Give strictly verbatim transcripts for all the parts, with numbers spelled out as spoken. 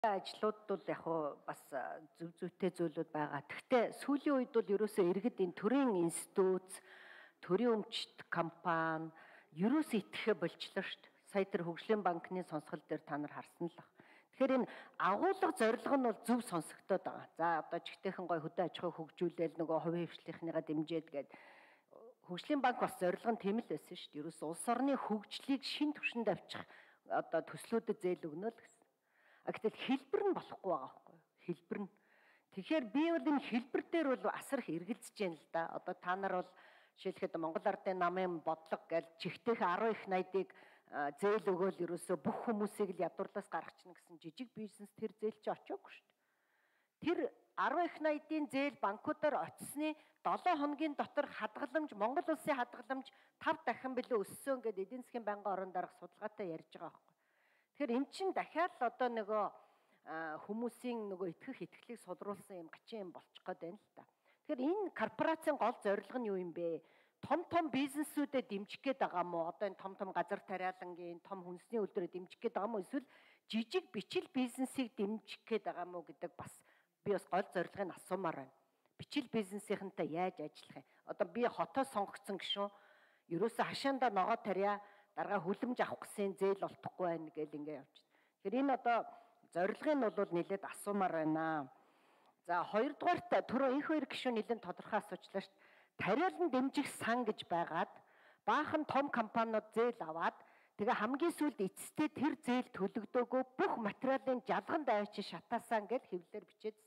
ажлууд бол яг хуу бас зөв зүйтэй зүйлүүд байгаа. Гэхдээ сүүлийн үед бол ерөөсөө иргэд энэ төрийн институт, төрийн өмчт компани ерөөсөө итгэхэ болчлоо шүү дээ. Сая тэр хөгжлийн банкны сонсгол дээр та нар харсан л баг. Тэгэхээр энэ агуулга зорилго нь бол зөв сонсогдоод байгаа. За одоо жигтэйхэн гой хөдөө аж ахуй хөгжүүлээл нөгөө хувийн хвшлийнхныгаа дэмжээд гээд хөгжлийн банк бас зорилго нь тийм л байсан шүү дээ. Ерөөс улс орны хөгжлийг шин түвшинд авчих одоо төслүүдэд зээл өгнө л гэсэн. А гэтэл хэлбэр нь болохгүй байгаа байхгүй юу? Хэлбэр нь. Тэгэхээр би бол энэ хэлбэр дээр бол асар их эргэлзэж байна л да. Одоо та нар бол жишээлхэд Монгол Ардын намын бодлого гэж чихтэйх арван их найдыг зээл өгөөл ерөөсөө бүх хүмүүсийг л ядуурлаас гаргачихна гэсэн жижиг бизнес тэр зээл чи очоогүй шүү дээ. Тэр арван их найдын зээл банкудаар очисны долоо хоногийн дотор хадгаламж, Монгол улсын хадгаламж тав дахин билүү өссөн гэдээ эдийн засгийн байнгын орон дарга судалгаатай ярьж байгаа байхгүй. Тэгэхээр эн чинь дахиад л одоо нөгөө хүмүүсийн нөгөө итгэх итгэлийг сулруулсан юм гачин юм болчих гээд байна л та. Тэгэхээр энэ корпорацийн гол зорилго нь юу юм бэ? Том том бизнесүүдэд дэмжих гээд байгаа мó? Одоо энэ том том газар тариалангийн, том хүнсний үйлдвэрээр дэмжих гээд байгаа мó? Эсвэл жижиг бичил бизнесийг дэмжих гээд байгаа мó гэдэг бас би бас гол зорилгыг асуумаар байна. Бичил бизнесийнхэнтэй яаж ажиллах юм? Одоо би хотоо сонгогдсон гişүн ерөөсө хашаандаа ногоо тарья дарга хүлэмж авах гэсэн зээл олдохгүй байна гэл ингэ явж байна. Тэгэхээр энэ одоо зорилгыг нь бол нэлээд асуумаар байна. За хоёрдугаарт түрүү их хоёр гишүүн нэлээд тодорхой асуучлаа шүү дээ. Тариалан дэмжих сан гэж байгаад баахан том компаниуд зээл аваад тэгээ хамгийн сүүлд эцэстээ тэр зээл төлөгдөөгүй бүх материалын жалган даваач шатаасан гэж хэвлэлээр бичээдсэн.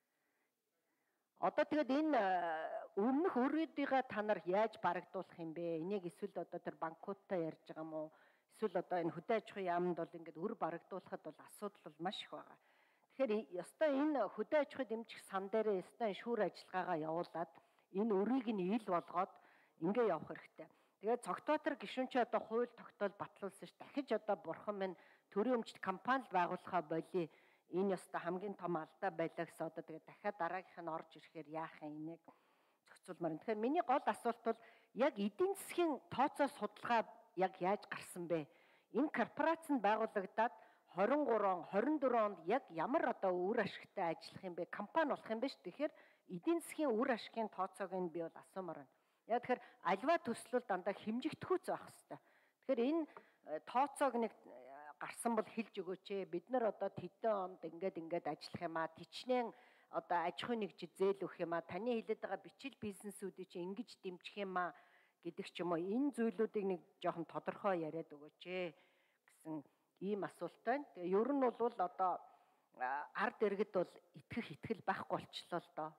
Одоо тэгээд энэ өмнөх өрөөдийгээ та нар яаж барагдуулах юм бэ? Энийг эсвэл одоо тэр банкуудтай ярьж байгаа юм уу? Эсвэл одоо энэ хөдөө аж ахуйн яамд бол ингээд өр барагдуулахад бол асуудал бол маш их байгаа. Тэгэхээр ёстой энэ хөдөө аж ахуй дэмжих сан дээрээ ёстой шүүр ажиллагаагаа явуулаад энэ өрийг нь ил болгоод ингээ явах хэрэгтэй. Тэгээд цогтоотор гишүүн чи одоо хууль тогтоол батлуулсан ш. Дахиж одоо бурхан минь төрийн өмчт компани байгуулахаа болий. Энэ ёстой хамгийн том алдаа байлаа гэсэн одоо тэгээд дахиад дараагийнх нь орж ирэхээр яах юм энийг зохицуулмаар. Тэгэхээр миний гол асуулт бол яг эдийн засгийн тооцоо судалгаа яг яаж гарсан бэ? Энэ корпорац нь байгуулагдаад хорин гурван, хорин дөрвөн онд яг ямар одоо үр ашигтай ажиллах юм бэ? Компани болох юм бэ ш. Тэгэхээр эдийн засгийн үр ашигын тооцоог нь би бол асуумаар байна. Яг тэгэхээр альва төслөл дандаа хэмжигдэхүүц байх хэрэгтэй. Тэгэхээр энэ тооцоог нэг гарсан бол хэлж өгөөч ээ. Бид нар одоо тэдэн онд ингээд ингээд ажиллах юм аа. Тичнээн одоо аж ахуй нэгжид зээл өгөх юм аа. Таны хэлээд байгаа бичил бизнесүүдийг чи ингэж дэмжих юм аа гэдэг ч юм уу. Энэ зүйлүүдийг нэг жоохон тодорхой яриад өгөөч ээ гэсэн ийм асуулт байна. Тэгээ ер нь бол одоо ард иргэд бол итгэх итгэл байхгүй болчлоо л доо.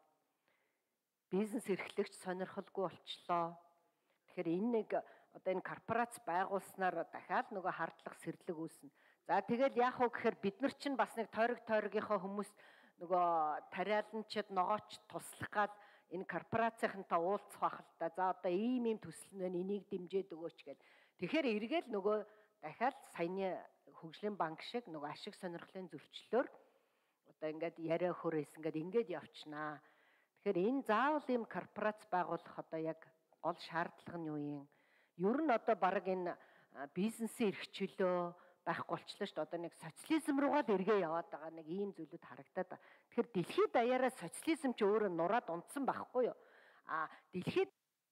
Бизнес эрхлэгч сонирхолгүй болчлоо. Тэгэхээр энэ нэг одоо энэ корпорац байгуулснаар дахиад нөгөө хардлага сэрлэг үүснэ. За тэгэл яах вэ гэхээр бид нар чинь бас нэг тойрог тойрогийнхоо хүмүүс нөгөө тариаланчид ногооч туслах гал энэ корпорацийнхантай уулзах байх л та. За одоо ийм ийм төсөл нь энийг дэмжиж өгөөч гэл. Тэгэхээр эргээл нөгөө дахиад саяны хөгжлийн банк шиг нөгөө ашиг сонирхлын зөрчлөөр одоо ингээд яриа хөрөөс ингээд ингээд явчнаа. Тэгэхээр энэ заавал ийм корпорац байгуулах одоо яг гол шаардлага нь юу юм? Ер нь одоо баг энэ бизнесийн эрх чөлөө байхгүй болчлоо шүү дээ. Одоо нэг социализм руугаа л эргээ яваад байгаа нэг ийм зүйлүүд харагдаад байна. Тэгэхээр дэлхийд даяараа социализм ч өөрөө нураад унтсан байхгүй юу? А дэлхийд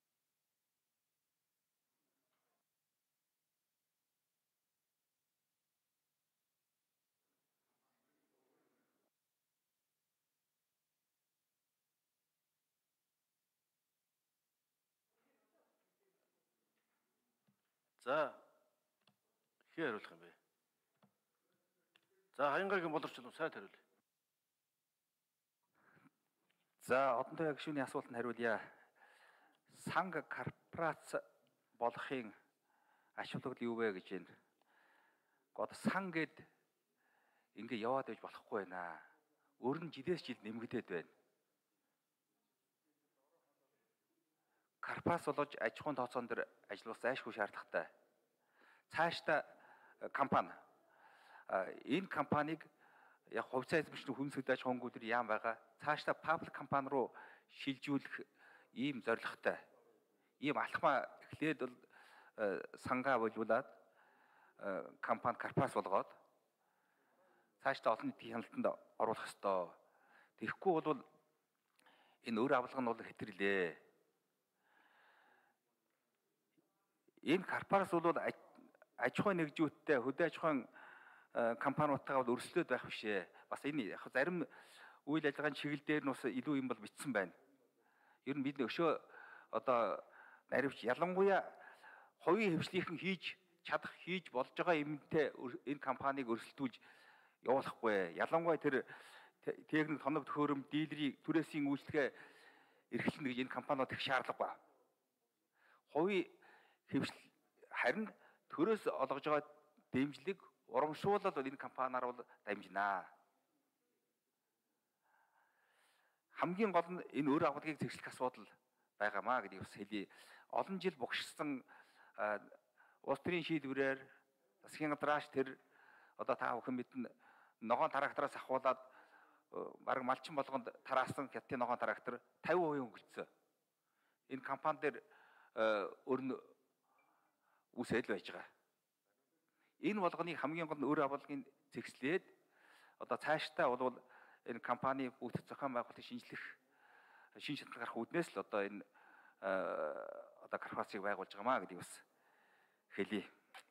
За хий хариулах юм бэ? За Хаянгагийн боловсрол сайд хариул. За одонтой яг гишүүний асуултанд хариулъя. Санг корпорац болохын ач холбогдол юу вэ гэж байна. God сан гэд ингэ яваад байж болохгүй байна. Өөр нь жилээс жилд нэмэгдээд байна. Корпорац болж аж ахуйн тооцоон дээр ажиллах зайлшгүй шаардлагатай. Цаашдаа компани энэ компанийг яг хувьцаа эзэмшигчний хүнсгэж аж ахуйн гүйцэтгэх яам байгаа. Цаашдаа паблик компани руу шилжүүлэх ийм зорилготой. Ийм алхмаа эхлээд бол сангаа боловлаад компани корпорац болгоод цаашдаа олон нийтийн хяналтанд оруулах ёстой. Тэгэхгүй бол энэ өр авалга нь бол хэтэрлээ. Энэ корпорац бол аж ахуйн нэгжүүдтэй хөдөө аж ахуйн компаниудтайгаа бол өрсөлдөд байх бишээ. Бас энэ яг зарим үйл ажиллагааны чиглэл дээр нь бас илүү юм бол бичсэн байна. Ер нь бид өшөө одоо наривч ялангуяа хувийн хвшлийнхэн хийж чадах хийж болж байгаа юмтай энэ компанийг өрсөлдүүлж явуулахгүй. Ялангуяа тэр техник тоног төхөөрөм дийлрийг түрээсийн үйлчлэгээ эрхлэнэ гэж энэ компаниуд их шаардлагагүй. Хувийн хвшил харин төрөөс олгож байгаа дэмжлэг урамшуулал бол энэ компаниар бол дамжинаа. Хамгийн гол нь энэ өр авалгыг зэгслэх асуудал байгаамаа гэдгийг бас хэлье. Олон жил богшсон улс төрийн шийдвэрээр засгийн гадраас тэр одоо та бүхэн мэднэ ногоон трактороос ахуулаад баг малчин болгонд тараасан хятадын ногоон трактор тавин хувийн хөнгөлцсөн. Энэ компани дээр өрн үсэл байж байгаа. Энэ болгоныг хамгийн гол нь өр авалгын зэгслээд одоо цаашдаа бол энэ компани бүтэц зохион байгуулалтыг шинжлэх шин шатал гарах үүднээс л одоо энэ одоо корпорацийг байгуулж байгаамаа гэдгийг бас хэлье.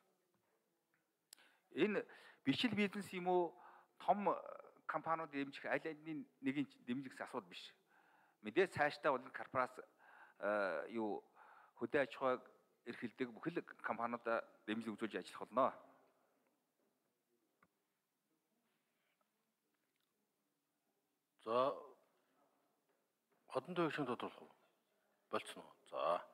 Энэ бичил бизнес юм уу том компаниуд дэмжих аль алины нэгийг дэмжих асуудал биш. Мэдээ цаашдаа бол корпорац юу хөдөө аж ахуйг эрхэлдэг бүхэл компаниудаа дэмжлэг үзүүлж ажиллах болно. За одон төвшин тодорхой болцсон уу? За